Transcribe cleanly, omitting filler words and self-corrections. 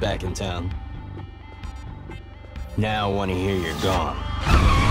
back in town. Now I want to hear you're gone.